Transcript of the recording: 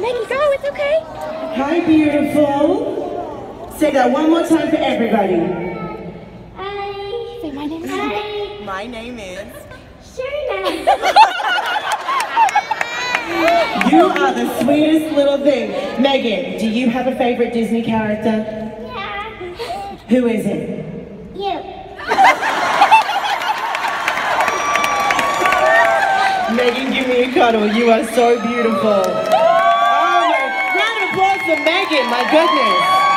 Meggy, go, it's okay. Hi, beautiful. Say that one more time for everybody. Hi. Say my name is. Hi. My name is Sharna. You are the sweetest little thing. Megan, do you have a favorite Disney character? Yeah. Who is it? You. Megan, give me a cuddle. You are so beautiful. Oh my, round of applause for Megan, my goodness.